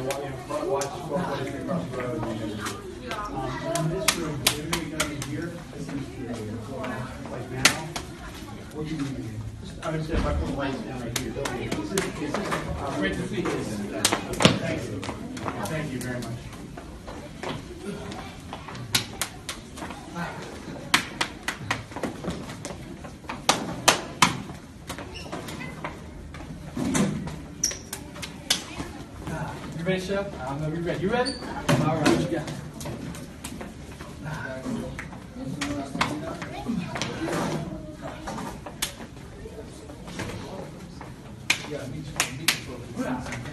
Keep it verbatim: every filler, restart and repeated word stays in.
wa- you know, watch what is across the road. Um, in this room, is everybody coming in here? This is the, like now? What do you mean? I would say if I put the lights down right here, they'll be, is this, is this, uh, great to see you. Thank you. Thank you very much. You ready, Chef? I'm gonna be ready. You ready? All right, what you got? Yeah, meet you, meet you.